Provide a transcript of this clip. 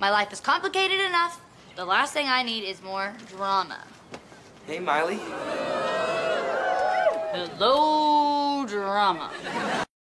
My life is complicated enough. The last thing I need is more drama. Hey, Miley. Hello, drama.